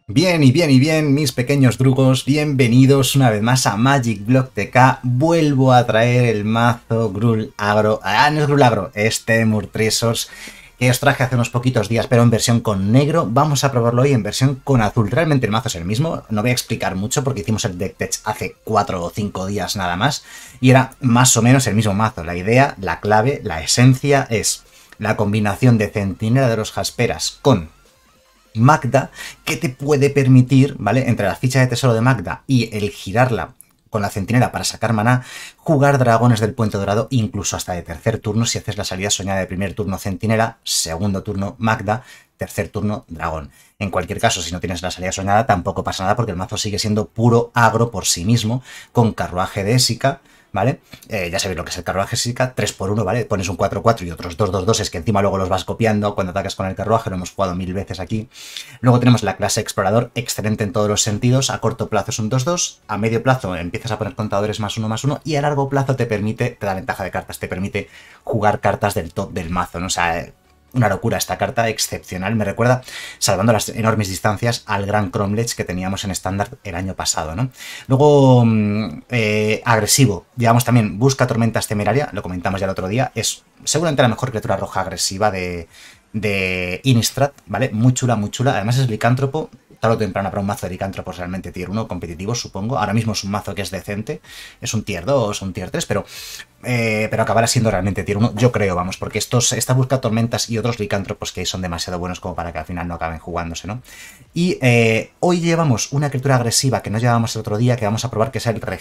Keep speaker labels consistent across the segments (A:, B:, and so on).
A: Bien y bien y bien, mis pequeños drugos, bienvenidos una vez más a Magic Block TK. Vuelvo a traer el mazo Gruul Agro, no es Gruul Agro, es Temur Treasures, que os traje hace unos poquitos días, pero en versión con negro. Vamos a probarlo hoy en versión con azul. Realmente el mazo es el mismo, no voy a explicar mucho porque hicimos el deck test hace 4 o 5 días nada más, y era más o menos el mismo mazo. La idea, la clave, la esencia es la combinación de Centinela de los Jasperas con Magda, que te puede permitir, ¿vale? Entre la ficha de tesoro de Magda y el girarla con la centinela para sacar maná, jugar dragones del Puente Dorado, incluso hasta de tercer turno, si haces la salida soñada de primer turno centinela, segundo turno Magda, tercer turno dragón. En cualquier caso, si no tienes la salida soñada, tampoco pasa nada porque el mazo sigue siendo puro agro por sí mismo, con carruaje de Ésica, ¿vale? Ya sabéis lo que es el carruaje Ésica, 3×1, ¿vale? Pones un 4-4 y otros 2-2-2, es que encima luego los vas copiando cuando atacas con el carruaje, lo hemos jugado 1000 veces aquí. Luego tenemos la clase Explorador, excelente en todos los sentidos, a corto plazo es un 2-2, a medio plazo empiezas a poner contadores +1/+1 y a largo plazo te da ventaja de cartas, te permite jugar cartas del top del mazo, ¿no? O sea, una locura esta carta, excepcional. Me recuerda, salvando las enormes distancias, al gran Cromlech que teníamos en estándar el año pasado, ¿no? Luego, agresivo. Llevamos también Busca Tormentas Temeraria, lo comentamos ya el otro día. Es seguramente la mejor criatura roja agresiva de Innistrad, ¿vale? Muy chula, muy chula. Además es licántropo. Tarde o temprano habrá un mazo de licántropos realmente tier 1 competitivo, supongo. Ahora mismo es un mazo que es decente. Es un tier 2, un tier 3, pero acabará siendo realmente tier 1, yo creo, vamos, porque esta busca tormentas y otros licántropos que hay son demasiado buenos como para que al final no acaben jugándose, ¿no? Y hoy llevamos una criatura agresiva que no llevábamos el otro día, que vamos a probar, que es el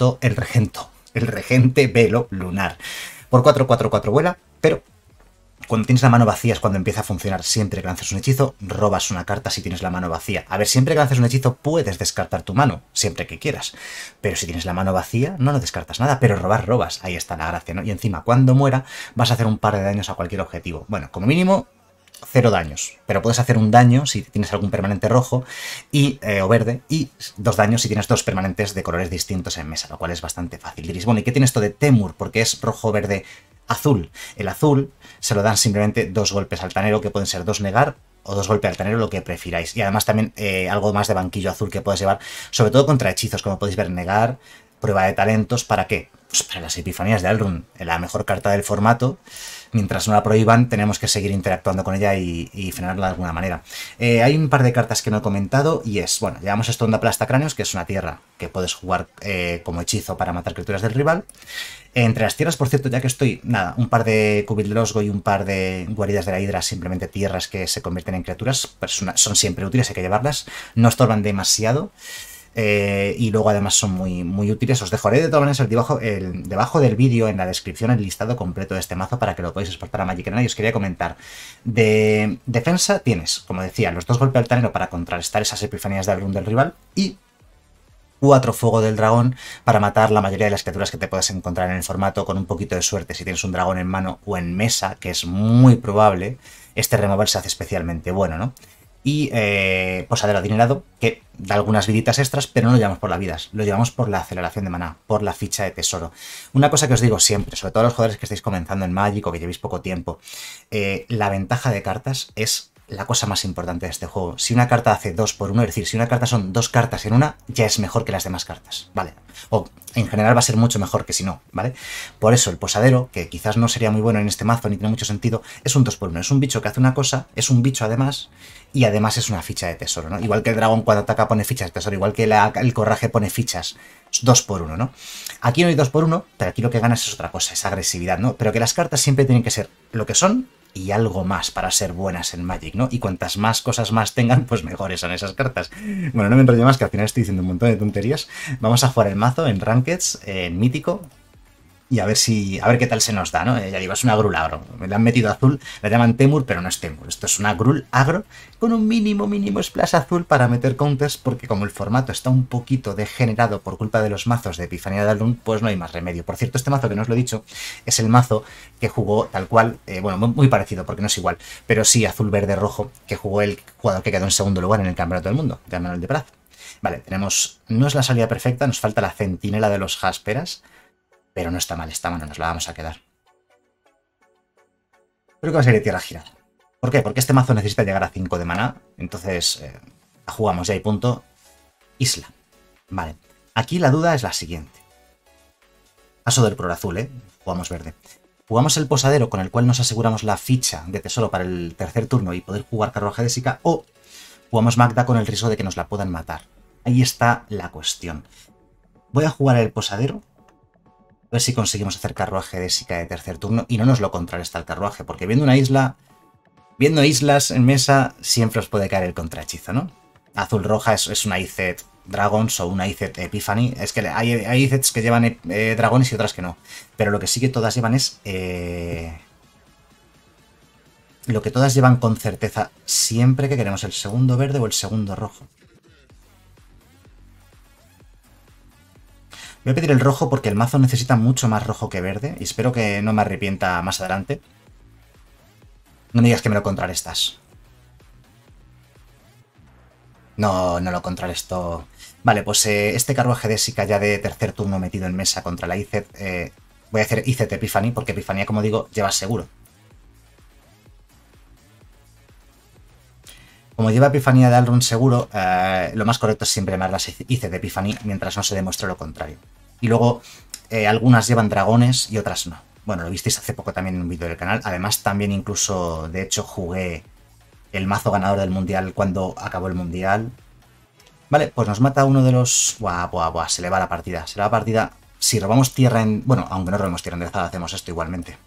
A: regente velo lunar. Por 4/4/4 vuela, pero cuando tienes la mano vacía es cuando empieza a funcionar. Siempre que lances un hechizo, robas una carta si tienes la mano vacía. A ver, siempre que lances un hechizo puedes descartar tu mano, siempre que quieras. Pero si tienes la mano vacía, no descartas nada, pero robas. Ahí está la gracia, ¿no? Y encima, cuando muera, vas a hacer un par de daños a cualquier objetivo. Bueno, como mínimo 0 daños, pero puedes hacer un daño si tienes algún permanente rojo o verde, y 2 daños si tienes 2 permanentes de colores distintos en mesa, lo cual es bastante fácil. Diréis, bueno, ¿y qué tiene esto de Temur? Porque es rojo, verde, azul. El azul se lo dan simplemente 2 golpes altanero, que pueden ser 2 negar o 2 golpes altanero, lo que prefiráis. Y además también algo más de banquillo azul que puedes llevar, sobre todo contra hechizos, como podéis ver, negar, prueba de talentos. ¿Para qué? Pues para las epifanías de Alrund, la mejor carta del formato. Mientras no la prohíban, tenemos que seguir interactuando con ella y frenarla de alguna manera. Hay un par de cartas que no he comentado y es, bueno, llevamos esto Onda Aplasta Cráneos, que es una tierra que puedes jugar como hechizo para matar criaturas del rival. Entre las tierras, por cierto, ya que estoy, nada, un par de Kubil de Losgo y un par de Guaridas de la Hidra, simplemente tierras que se convierten en criaturas, pues son siempre útiles, hay que llevarlas, no estorban demasiado. Y luego además son muy, muy útiles. Os dejaré de todas maneras debajo del vídeo, en la descripción, el listado completo de este mazo para que lo podáis exportar a Magic Arena. Y os quería comentar, de defensa tienes, como decía, los 2 golpes altanero para contrarrestar esas epifanías de Alrund del rival y 4 fuego del dragón para matar la mayoría de las criaturas que te puedes encontrar en el formato, con un poquito de suerte. Si tienes un dragón en mano o en mesa, que es muy probable, este remover se hace especialmente bueno, ¿no? Y posadero adinerado, que da algunas viditas extras, pero no lo llevamos por las vidas, lo llevamos por la aceleración de maná, por la ficha de tesoro. Una cosa que os digo siempre, sobre todo a los jugadores que estáis comenzando en Magic o que llevéis poco tiempo, la ventaja de cartas es la cosa más importante de este juego. Si una carta hace 2×1, es decir, si una carta son 2 cartas en una, ya es mejor que las demás cartas, ¿vale? O en general va a ser mucho mejor que si no, ¿vale? Por eso el posadero, que quizás no sería muy bueno en este mazo ni tiene mucho sentido, es un 2×1. Es un bicho que hace una cosa, es un bicho además, y además es una ficha de tesoro, ¿no? Igual que el dragón cuando ataca pone fichas de tesoro, igual que el corraje pone fichas 2×1, ¿no? Aquí no hay 2×1, pero aquí lo que ganas es otra cosa, es agresividad, ¿no? Pero que las cartas siempre tienen que ser lo que son y algo más para ser buenas en Magic, ¿no? Y cuantas más cosas más tengan, pues mejores son esas cartas. Bueno, no me enrollo más, que al final estoy diciendo un montón de tonterías. Vamos a jugar el mazo en Rankeds, en Mítico, y a ver qué tal se nos da, ¿no? Ya digo, es una Gruul Agro. Me la han metido azul, la llaman Temur, pero no es Temur. Esto es una Gruul Agro con un mínimo splash azul para meter counters, porque como el formato está un poquito degenerado por culpa de los mazos de Epifanía de Alrund, pues no hay más remedio. Por cierto, este mazo, que no os lo he dicho, es el mazo que jugó tal cual, bueno, muy parecido, porque no es igual, pero sí azul, verde, rojo, que jugó el jugador que quedó en segundo lugar en el Campeonato del Mundo, de Manuel de Praz. Vale, tenemos, no es la salida perfecta, nos falta la Centinela de los Jasperas, pero no está mal esta mano, nos la vamos a quedar. Creo que va a ser de tierra girada. ¿Por qué? Porque este mazo necesita llegar a 5 de maná, entonces La jugamos ya y punto. Isla. Vale. Aquí la duda es la siguiente. Paso del color azul, ¿eh? Jugamos verde. ¿Jugamos el posadero con el cual nos aseguramos la ficha de tesoro para el tercer turno y poder jugar carruaje de Sica? ¿O jugamos Magda con el riesgo de que nos la puedan matar? Ahí está la cuestión. Voy a jugar el posadero. A ver si conseguimos hacer carruaje de Sica de tercer turno y no nos lo contrarresta el carruaje, porque viendo una isla, viendo islas en mesa, siempre os puede caer el contrahechizo, ¿no? Azul-roja es una IZ Dragons o una IZ Epiphany. Es que hay IZs que llevan dragones y otras que no. Pero lo que sí que todas llevan es... lo que todas llevan con certeza siempre que queremos el segundo verde o el segundo rojo. Voy a pedir el rojo porque el mazo necesita mucho más rojo que verde. Y espero que no me arrepienta más adelante. No me digas que me lo contrarrestas. No, no lo contrarresto. Vale, pues este carruaje de Sica ya de tercer turno metido en mesa contra la IZ. Voy a hacer IZ Epiphany porque Epifanía, como digo, lleva seguro. Como lleva Epifanía de Alrund seguro, lo más correcto es siempre llamar las IZ de Epiphany mientras no se demuestre lo contrario. Y luego, algunas llevan dragones y otras no. Bueno, lo visteis hace poco también en un vídeo del canal. Además, también incluso, de hecho, jugué el mazo ganador del mundial cuando acabó el mundial. Vale, pues nos mata uno de los... Buah, buah, buah, se le va la partida. Se le va la partida. Si robamos tierra en... Bueno, aunque no robemos tierra enderezada, hacemos esto igualmente.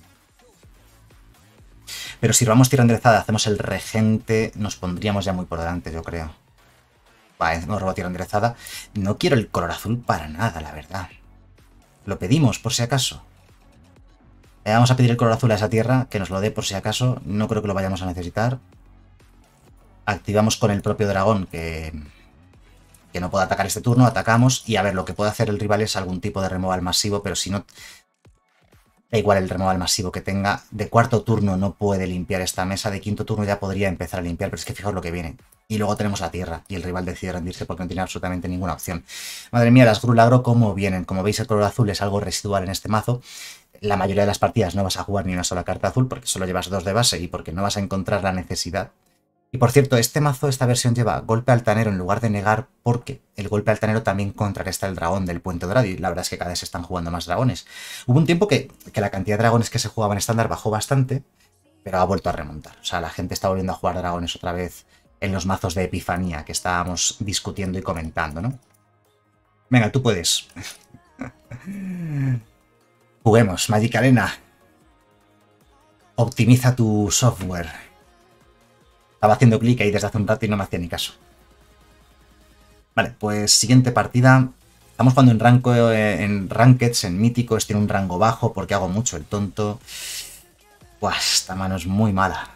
A: Pero si robamos tierra enderezada, hacemos el regente, nos pondríamos ya muy por delante, yo creo. Vale, hemos robado tierra enderezada. No quiero el color azul para nada, la verdad. Lo pedimos, por si acaso. Vamos a pedir el color azul a esa tierra, que nos lo dé por si acaso. No creo que lo vayamos a necesitar. Activamos con el propio dragón, que no pueda atacar este turno. Atacamos y a ver, lo que puede hacer el rival es algún tipo de removal masivo, pero si no... Da igual el removal masivo que tenga. De cuarto turno no puede limpiar esta mesa. De quinto turno ya podría empezar a limpiar, pero es que fijaos lo que viene. Y luego tenemos la tierra y el rival decide rendirse porque no tiene absolutamente ninguna opción. Madre mía, las Grulagro cómo vienen. Como veis, el color azul es algo residual en este mazo. La mayoría de las partidas no vas a jugar ni una sola carta azul porque solo llevas 2 de base y porque no vas a encontrar la necesidad. Y por cierto, este mazo, esta versión lleva golpe altanero en lugar de negar porque el golpe altanero también contrarresta el dragón del Puente Dorado y la verdad es que cada vez se están jugando más dragones. Hubo un tiempo que la cantidad de dragones que se jugaban en estándar bajó bastante, pero ha vuelto a remontar. O sea, la gente está volviendo a jugar dragones otra vez en los mazos de Epifanía que estábamos discutiendo y comentando, ¿no? Venga, tú puedes. Juguemos, Magic Arena. Optimiza tu software. Estaba haciendo clic ahí desde hace un rato y no me hacía ni caso. Vale, pues siguiente partida. Estamos jugando en Rankeds, en míticos. Tiene un rango bajo porque hago mucho el tonto. Buah, esta mano es muy mala.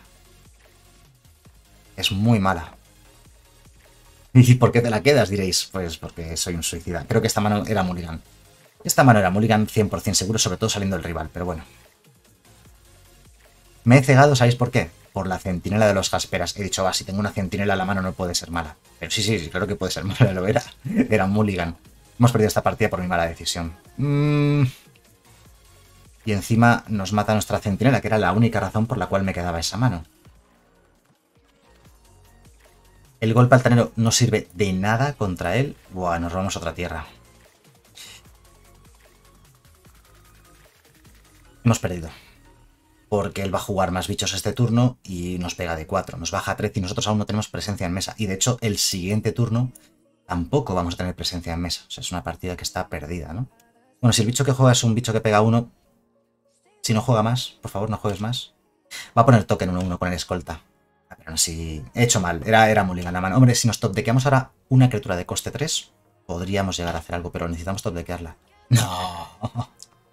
A: Es muy mala. ¿Y por qué te la quedas? Diréis. Pues porque soy un suicida. Creo que esta mano era mulligan. Esta mano era mulligan 100% seguro, sobre todo saliendo el rival, pero bueno. Me he cegado, ¿sabéis por qué? Por la centinela de los Jasperas. He dicho, va, si tengo una centinela a la mano no puede ser mala. Pero sí, claro que puede ser mala, lo era. Era mulligan. Hemos perdido esta partida por mi mala decisión. Y encima nos mata nuestra centinela, que era la única razón por la cual me quedaba esa mano. El golpe altanero no sirve de nada contra él. Buah, nos robamos otra tierra. Hemos perdido. Porque él va a jugar más bichos este turno y nos pega de 4. Nos baja a 13 y nosotros aún no tenemos presencia en mesa. Y de hecho, el siguiente turno tampoco vamos a tener presencia en mesa. O sea, es una partida que está perdida, ¿no? Bueno, si el bicho que juega es un bicho que pega 1, si no juega más, por favor, no juegues más. Va a poner token 1-1 con el escolta. Pero no, si... He hecho mal. Era mulligan la mano. Hombre, si nos topdequeamos ahora una criatura de coste 3, podríamos llegar a hacer algo, pero necesitamos topdequearla. ¡No!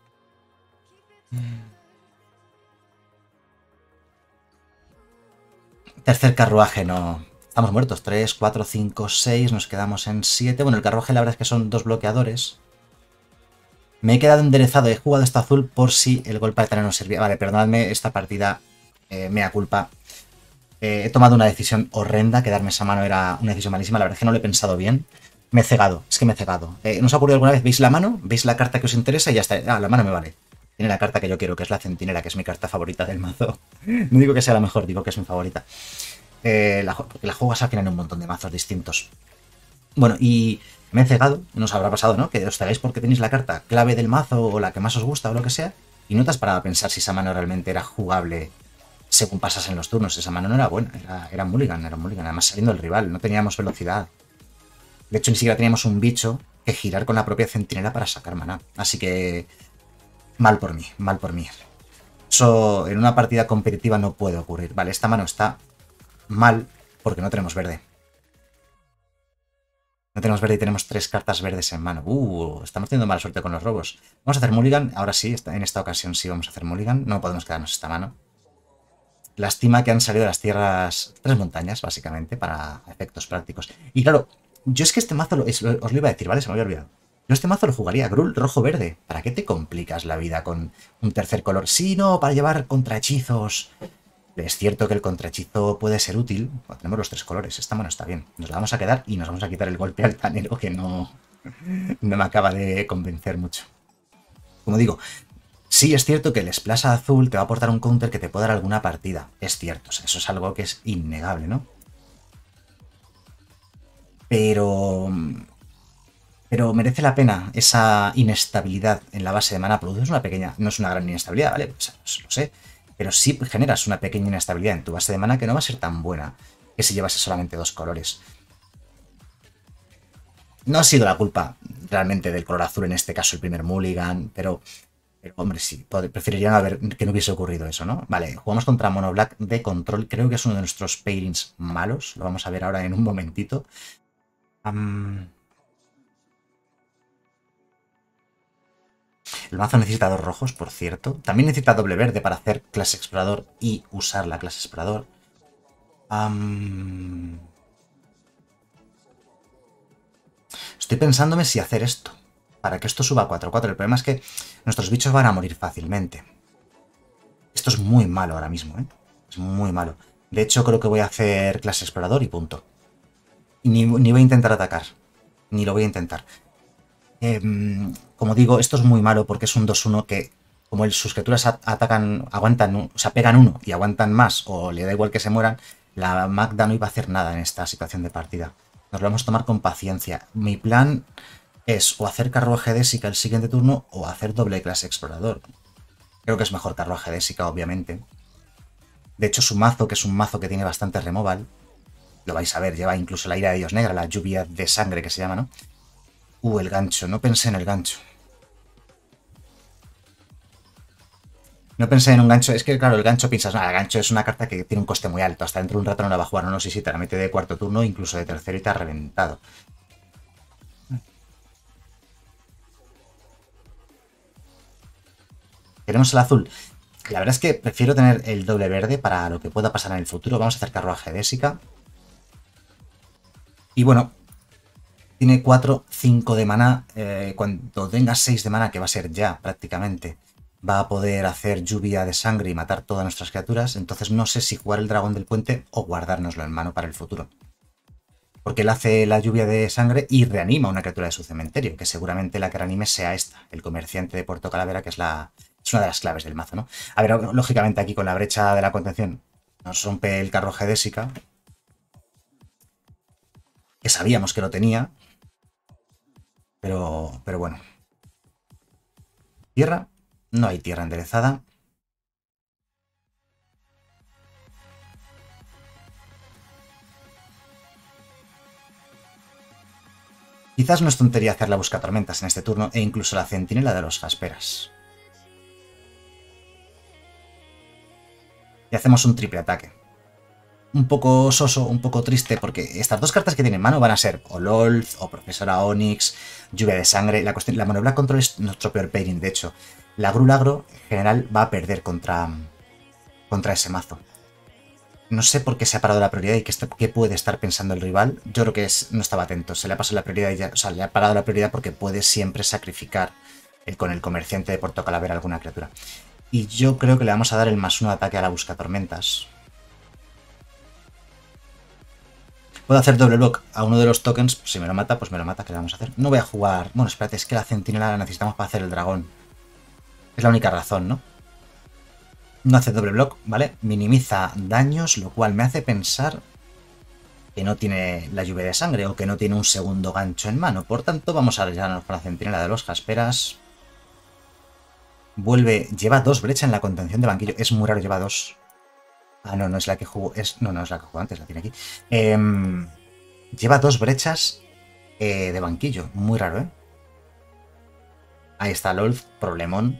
A: Tercer carruaje, no. Estamos muertos. 3, 4, 5, 6. Nos quedamos en 7. Bueno, el carruaje la verdad es que son 2 bloqueadores. Me he quedado enderezado. He jugado esta azul por si el golpe de terreno no servía. Vale, perdonadme esta partida. Mea culpa. He tomado una decisión horrenda. Quedarme esa mano era una decisión malísima. La verdad es que no lo he pensado bien. Me he cegado. Es que me he cegado. ¿No os ha ocurrido alguna vez? ¿Veis la mano? ¿Veis la carta que os interesa? Y ya está. Ah, la mano me vale. Tiene la carta que yo quiero, que es la centinela, que es mi carta favorita del mazo. No digo que sea la mejor, digo que es mi favorita. Porque la juegas al final en un montón de mazos distintos. Bueno, y me he cegado, nos habrá pasado, ¿no? Que os cegáis porque tenéis la carta clave del mazo o la que más os gusta o lo que sea, y no te has parado a pensar si esa mano realmente era jugable según pasas en los turnos. Esa mano no era buena, era mulligan, además saliendo el rival, no teníamos velocidad. De hecho, ni siquiera teníamos un bicho que girar con la propia centinela para sacar maná. Así que mal por mí, mal por mí. Eso en una partida competitiva no puede ocurrir. Vale, esta mano está mal porque no tenemos verde. No tenemos verde y tenemos 3 cartas verdes en mano. Estamos teniendo mala suerte con los robos. Vamos a hacer mulligan. Ahora sí, en esta ocasión sí vamos a hacer mulligan. No podemos quedarnos esta mano. Lástima que han salido de las tierras 3 montañas, básicamente, para efectos prácticos. Y claro, yo es que este mazo, os lo iba a decir, ¿vale? Se me había olvidado. Yo este mazo lo jugaría Gruul rojo-verde. ¿Para qué te complicas la vida con un tercer color? Sí, no, para llevar contrahechizos. Es cierto que el contrahechizo puede ser útil. Bueno, tenemos los 3 colores. Esta mano está bien. Nos la vamos a quedar y nos vamos a quitar el golpe altanero que no me acaba de convencer mucho. Como digo, sí es cierto que el splash azul te va a aportar un counter que te puede dar alguna partida. Es cierto, o sea, eso es algo que es innegable, ¿no? Pero merece la pena esa inestabilidad en la base de mana. Produces una pequeña, no es una gran inestabilidad, ¿vale? Pues, lo sé. Pero sí generas una pequeña inestabilidad en tu base de mana que no va a ser tan buena que si llevase solamente 2 colores. No ha sido la culpa realmente del color azul, en este caso el primer mulligan, pero hombre, sí, preferiría que no hubiese ocurrido eso, ¿no? Vale, jugamos contra Mono Black de control, creo que es uno de nuestros pairings malos, lo vamos a ver ahora en un momentito. El mazo necesita 2 rojos, por cierto. También necesita doble verde para hacer clase explorador y usar la clase explorador. Estoy pensándome si hacer esto, para que esto suba a 4-4. El problema es que nuestros bichos van a morir fácilmente. Esto es muy malo ahora mismo, ¿eh? Es muy malo. De hecho, creo que voy a hacer clase explorador y punto. Y ni voy a intentar atacar. Ni lo voy a intentar. Como digo, esto es muy malo porque es un 2-1 que, como sus criaturas atacan, aguantan, o sea, pegan 1 y aguantan más, o le da igual que se mueran, la Magda no iba a hacer nada en esta situación de partida. Nos lo vamos a tomar con paciencia. Mi plan es o hacer carruaje désica el siguiente turno o hacer doble clase explorador. Creo que es mejor carruaje désica, obviamente. De hecho, su mazo, que es un mazo que tiene bastante removal, lo vais a ver, lleva incluso la ira de Dios negra, la lluvia de sangre que se llama, ¿no? El gancho, no pensé en el gancho. No pensé en un gancho, es que claro, el gancho piensas, el gancho es una carta que tiene un coste muy alto, hasta dentro de un rato no la va a jugar, no sé si te la mete de cuarto turno, incluso de tercero y te ha reventado. Queremos el azul. La verdad es que prefiero tener el doble verde para lo que pueda pasar en el futuro. Vamos a hacer carruaje désica. Y bueno, tiene 4, 5 de maná. Cuando tenga 6 de maná, que va a ser ya prácticamente, va a poder hacer lluvia de sangre y matar todas nuestras criaturas. Entonces no sé si jugar el dragón del puente o guardárnoslo en mano para el futuro. Porque él hace la lluvia de sangre y reanima una criatura de su cementerio, que seguramente la que reanime sea esta, el comerciante de Puerto Calavera, que es una de las claves del mazo, ¿no? A ver, lógicamente aquí con la brecha de la contención nos rompe el carruaje désica, que sabíamos que lo tenía, pero bueno. Tierra, no hay tierra enderezada. Quizás no es tontería hacer la buscatormentas en este turno e incluso la centinela de los jasperas. Y hacemos un triple ataque. Un poco soso, un poco triste, porque estas 2 cartas que tiene en mano van a ser o Lolth, o Profesora Onyx, Lluvia de Sangre. La Mono Black Control es nuestro peor pairing, de hecho. La Gruul Agro, en general, va a perder contra ese mazo. No sé por qué se ha parado la prioridad y qué puede estar pensando el rival. Yo creo que no estaba atento. Se le ha pasado la prioridad y ya, o sea, le ha parado la prioridad porque puede siempre sacrificar con el comerciante de Puerto Calavera alguna criatura. Y yo creo que le vamos a dar el +1 de ataque a la Buscatormentas. Puedo hacer doble block a uno de los tokens. Si me lo mata, pues me lo mata. ¿Qué le vamos a hacer? No voy a jugar... Bueno, espérate, es que la centinela la necesitamos para hacer el dragón. Es la única razón, ¿no? No hace doble block, ¿vale? Minimiza daños, lo cual me hace pensar que no tiene la lluvia de sangre o que no tiene un segundo gancho en mano. Por tanto, vamos a arriesgarnos con la centinela de los jasperas. Vuelve, lleva 2 brechas en la contención de banquillo. Es muy raro, lleva 2. Ah, no, no es la que jugó. No, no es la que jugó antes, la tiene aquí. Lleva 2 brechas de banquillo. Muy raro, ¿eh? Ahí está Lolth, problemón.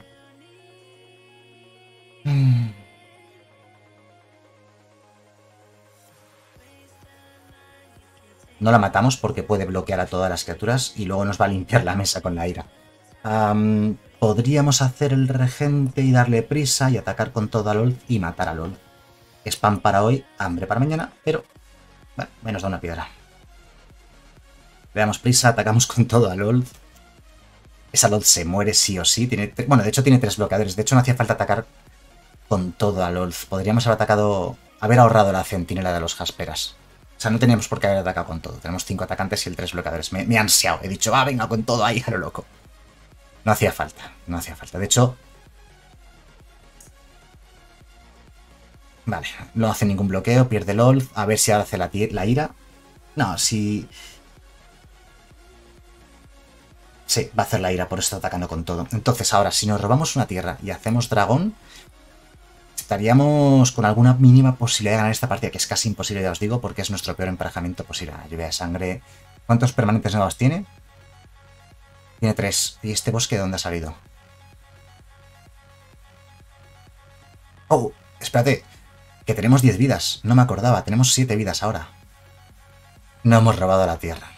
A: No la matamos porque puede bloquear a todas las criaturas y luego nos va a limpiar la mesa con la ira. Podríamos hacer el regente y darle prisa y atacar con todo a Lolth y matar a Lolth. Spam para hoy, hambre para mañana, pero bueno, menos da una piedra. Le damos prisa, atacamos con todo a Lolth. Esa Lolth se muere sí o sí. Bueno, de hecho tiene 3 bloqueadores. De hecho no hacía falta atacar con todo a Lolth. Podríamos haber atacado, haber ahorrado la centinela de los jasperas. O sea, no teníamos por qué haber atacado con todo. Tenemos 5 atacantes y el 3 bloqueadores. Me he ansiado. He dicho, venga, con todo ahí, a lo loco. No hacía falta. No hacía falta. De hecho... Vale, no hace ningún bloqueo. Pierde Lolth. A ver si ahora hace la ira. No, si... Sí, va a hacer la ira, por eso está atacando con todo. Entonces ahora, si nos robamos una tierra y hacemos dragón... Estaríamos con alguna mínima posibilidad de ganar esta partida, que es casi imposible, ya os digo, porque es nuestro peor emparejamiento posible. Lluvia de sangre. ¿Cuántos permanentes nuevos tiene? Tiene 3. ¿Y este bosque de dónde ha salido? ¡Oh! Espérate. Que tenemos 10 vidas. No me acordaba. Tenemos 7 vidas ahora. No hemos robado la tierra.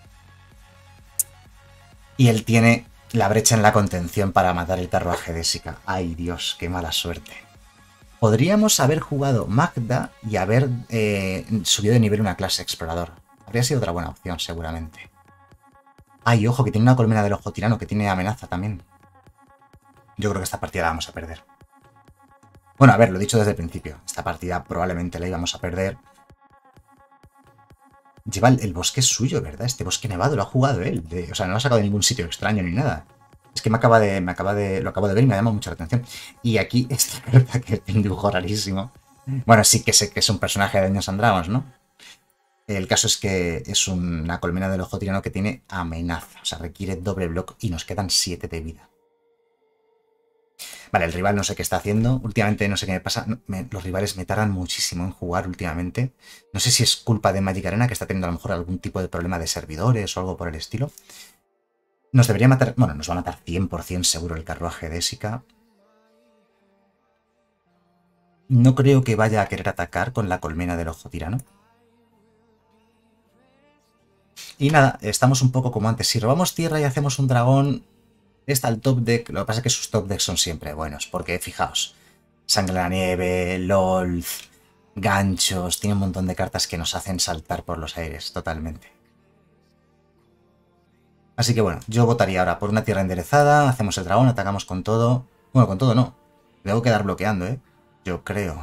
A: Y él tiene la brecha en la contención para matar el carruaje de Sika. ¡Ay, Dios! ¡Qué mala suerte! Podríamos haber jugado Magda y haber subido de nivel una clase explorador. Habría sido otra buena opción, seguramente. Ay, ojo, que tiene una colmena del ojo tirano, que tiene amenaza también. Yo creo que esta partida la vamos a perder. Bueno, a ver, lo he dicho desde el principio. Esta partida probablemente la íbamos a perder. Lleva el bosque suyo, ¿verdad? Este bosque nevado lo ha jugado él. O sea, no lo ha sacado de ningún sitio extraño ni nada. Es que lo acabo de ver y me ha llamado mucho la atención. Y aquí esta carta que tiene un dibujo rarísimo. Bueno, sí que sé que es un personaje de Dungeons and Dragons, ¿no? El caso es que es una colmena del ojo tirano que tiene amenaza. O sea, requiere doble block y nos quedan 7 de vida. Vale, el rival no sé qué está haciendo. Últimamente no sé qué me pasa. Los rivales me tardan muchísimo en jugar últimamente. No sé si es culpa de Magic Arena, que está teniendo a lo mejor algún tipo de problema de servidores o algo por el estilo. Nos debería matar... Bueno, nos va a matar 100% seguro el carruaje de Sika. No creo que vaya a querer atacar con la colmena del ojo tirano. Y nada, estamos un poco como antes. Si robamos tierra y hacemos un dragón, está el top deck. Lo que pasa es que sus top decks son siempre buenos, porque fijaos, Sangre en la Nieve, Lolth, ganchos, tiene un montón de cartas que nos hacen saltar por los aires, totalmente. Así que bueno, yo votaría ahora por una tierra enderezada, hacemos el dragón, atacamos con todo. Bueno, con todo no. Debo quedar bloqueando, ¿eh? Yo creo.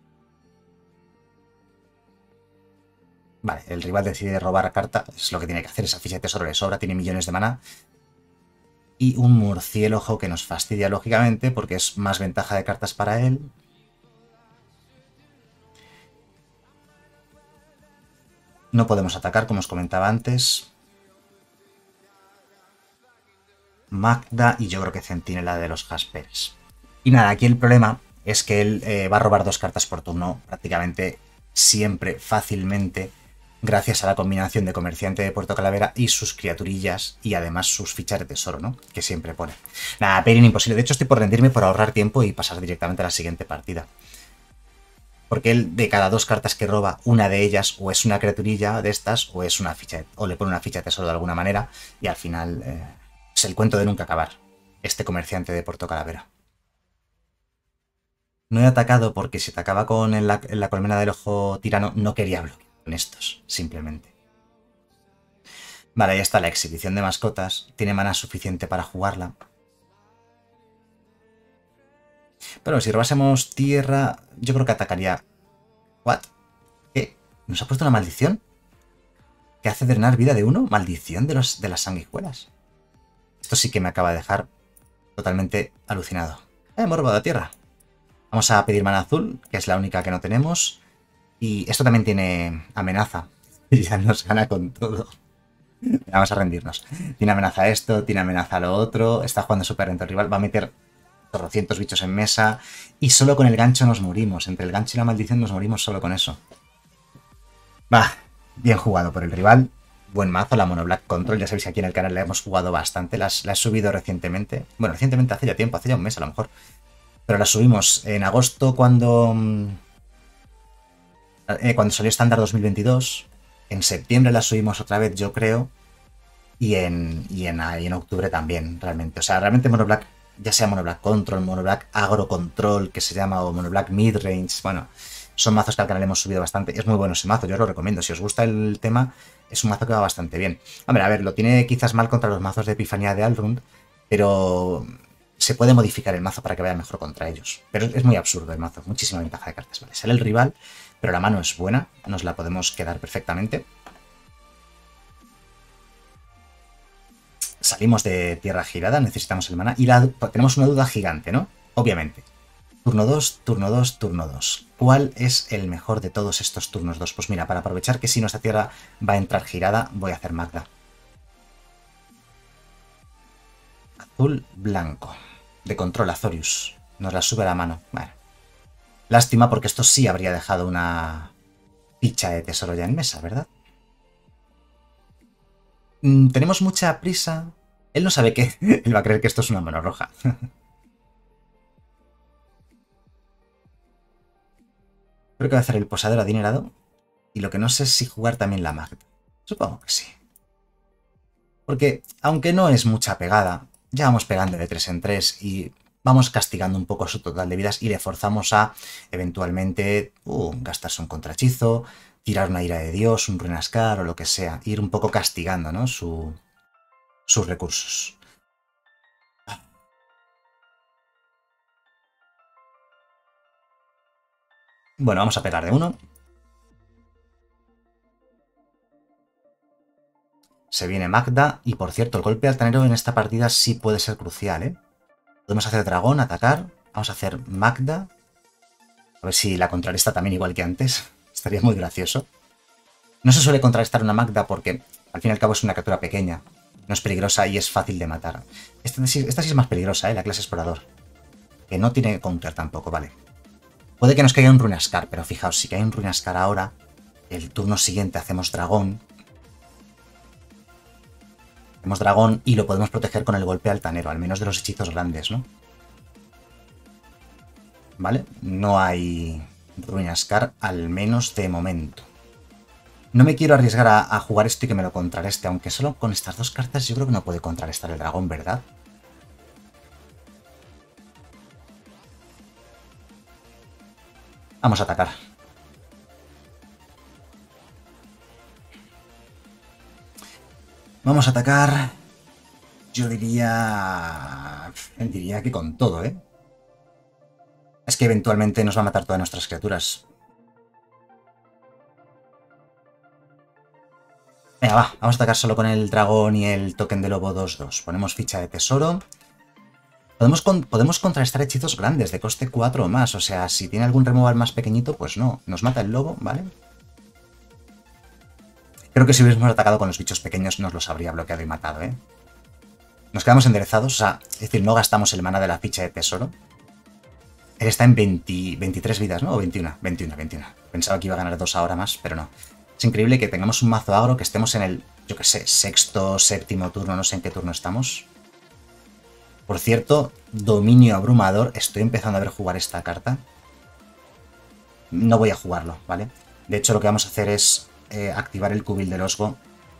A: Vale, el rival decide robar carta, es lo que tiene que hacer, esa ficha de tesoro le sobra, tiene millones de mana. Y un murciélago que nos fastidia lógicamente porque es más ventaja de cartas para él. No podemos atacar, como os comentaba antes. Magda y yo creo que Centinela de los Jasperes. Y nada, aquí el problema es que él va a robar 2 cartas por turno prácticamente siempre, fácilmente, gracias a la combinación de Comerciante de Puerto Calavera y sus criaturillas y además sus fichas de tesoro, ¿no? Que siempre pone. Nada, Peirin imposible. De hecho, estoy por rendirme por ahorrar tiempo y pasar directamente a la siguiente partida. Porque él, de cada 2 cartas que roba, una de ellas o es una criaturilla de estas o es una ficha, o le pone una ficha de tesoro de alguna manera y al final es el cuento de nunca acabar. Este Comerciante de Puerto Calavera. No he atacado porque si atacaba con la colmena del ojo tirano no quería bloquear con estos, simplemente. Vale, ahí está la exhibición de mascotas. Tiene mana suficiente para jugarla. Pero si robásemos tierra, yo creo que atacaría... ¿What? ¿Qué? ¿Nos ha puesto una maldición? ¿Que hace drenar vida de uno? ¿Maldición de las sanguijuelas? Esto sí que me acaba de dejar totalmente alucinado. Hemos robado tierra. Vamos a pedir mana azul, que es la única que no tenemos. Y esto también tiene amenaza. Ya nos gana con todo. Vamos a rendirnos. Tiene amenaza a esto, tiene amenaza a lo otro. Está jugando súper lento el rival. Va a meter 400 bichos en mesa. Y solo con el gancho nos morimos. Entre el gancho y la maldición nos morimos solo con eso. Va, bien jugado por el rival. Buen mazo, la Mono Black Control. Ya sabéis que aquí en el canal la hemos jugado bastante. La he subido recientemente. Bueno, recientemente hace ya tiempo, hace ya un mes a lo mejor. Pero la subimos en agosto cuando salió estándar 2022. En septiembre la subimos otra vez, yo creo. Y en octubre también, realmente. O sea, realmente Mono Black, ya sea Mono Black Control, Mono Black Agro Control, que se llama, o Mono Black Midrange, bueno, son mazos que al canal hemos subido bastante. Es muy bueno ese mazo, yo os lo recomiendo. Si os gusta el tema, es un mazo que va bastante bien. Hombre, a ver, lo tiene quizás mal contra los mazos de Epifanía de Alrund, pero se puede modificar el mazo para que vaya mejor contra ellos. Pero es muy absurdo el mazo, muchísima ventaja de cartas. Vale, sale el rival, pero la mano es buena, nos la podemos quedar perfectamente. Salimos de tierra girada, necesitamos el mana. Y tenemos una duda gigante, ¿no? Obviamente. Turno 2, turno 2, turno 2. ¿Cuál es el mejor de todos estos turnos 2? Pues mira, para aprovechar que si nuestra tierra va a entrar girada, voy a hacer Magda. Azul, blanco. De control, Azorius. Nos la sube a la mano. Bueno. Lástima porque esto sí habría dejado una ficha de tesoro ya en mesa, ¿verdad? Tenemos mucha prisa. Él no sabe qué. Él va a creer que esto es una mano roja. Creo que va a hacer el posadero adinerado. Y lo que no sé es si jugar también la Magda. Supongo que sí. Porque, aunque no es mucha pegada, ya vamos pegando de 3 en 3 y vamos castigando un poco su total de vidas y le forzamos a, eventualmente, gastarse un contrahechizo, tirar una ira de Dios, un Ruinascar o lo que sea. Ir un poco castigando, ¿no? Sus recursos. Bueno, vamos a pegar de 1. Se viene Magda. Y por cierto, el golpe altanero en esta partida sí puede ser crucial, ¿eh? Podemos hacer dragón, atacar. Vamos a hacer Magda. A ver si la contrarresta también igual que antes. Estaría muy gracioso. No se suele contrarrestar una Magda porque al fin y al cabo es una criatura pequeña. No es peligrosa y es fácil de matar. Esta sí es más peligrosa, la clase explorador. Que no tiene counter tampoco, vale. Puede que nos caiga un Ruinascar, pero fijaos, si cae un Ruinascar ahora, el turno siguiente hacemos dragón. Hacemos dragón y lo podemos proteger con el golpe altanero, al menos de los hechizos grandes, ¿no? ¿Vale? No hay Ruinascar, al menos de momento. No me quiero arriesgar a jugar esto y que me lo contrarreste, aunque solo con estas dos cartas yo creo que no puede contrarrestar el dragón, ¿verdad? Vamos a atacar. Vamos a atacar. Yo diría que con todo, ¿eh? Es que eventualmente nos va a matar todas nuestras criaturas. Venga, va. Vamos a atacar solo con el dragón y el token de lobo 2-2. Ponemos ficha de tesoro. Podemos contrarrestar hechizos grandes de coste 4 o más. O sea, si tiene algún removal más pequeñito, pues no. Nos mata el lobo, ¿vale? Creo que si hubiésemos atacado con los bichos pequeños nos los habría bloqueado y matado, ¿eh? Nos quedamos enderezados, o sea, es decir, no gastamos el mana de la ficha de tesoro. Él está en 23 vidas, ¿no? O 21, 21. Pensaba que iba a ganar 2 ahora más, pero no. Es increíble que tengamos un mazo agro, que estemos en el, yo qué sé, sexto, séptimo turno, no sé en qué turno estamos. Por cierto, dominio abrumador, estoy empezando a ver jugar esta carta. No voy a jugarlo, ¿vale? De hecho, lo que vamos a hacer es activar el cubil del Osgo.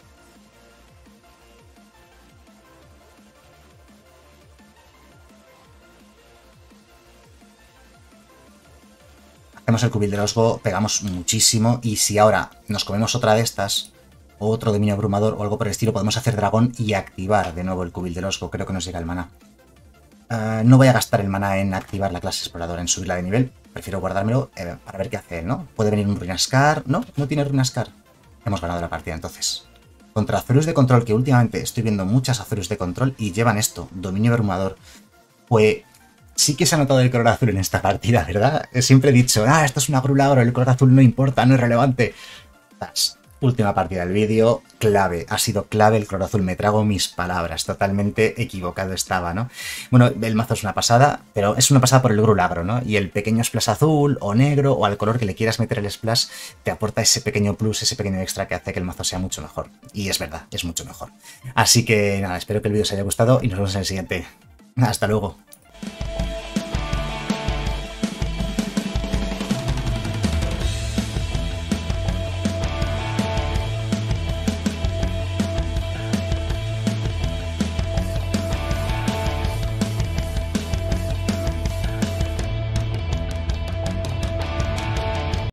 A: Hacemos el cubil del Osgo, pegamos muchísimo y si ahora nos comemos otra de estas, otro dominio abrumador o algo por el estilo, podemos hacer dragón y activar de nuevo el cubil del Osgo. Creo que nos llega el mana. No voy a gastar el mana en activar la clase exploradora, en subirla de nivel. Prefiero guardármelo para ver qué hace él, ¿no? Puede venir un Ruinascar. No, no tiene Ruinascar. Hemos ganado la partida entonces. Contra Azorius de control, que últimamente estoy viendo muchas Azorius de control y llevan esto, dominio abrumador. Pues sí que se ha notado el color azul en esta partida, ¿verdad? Siempre he dicho, esto es una grula oro, el color azul no importa, no es relevante. Última partida del vídeo, clave, ha sido clave el color azul, me trago mis palabras, totalmente equivocado estaba, ¿no? Bueno, el mazo es una pasada, pero es una pasada por el grulagro, ¿no? Y el pequeño splash azul o negro o al color que le quieras meter el splash te aporta ese pequeño plus, ese pequeño extra que hace que el mazo sea mucho mejor. Y es verdad, es mucho mejor. Así que nada, espero que el vídeo os haya gustado y nos vemos en el siguiente. Hasta luego.